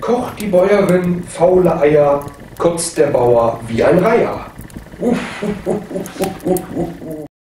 kocht die Bäuerin faule Eier, kotzt der Bauer wie ein Reiher.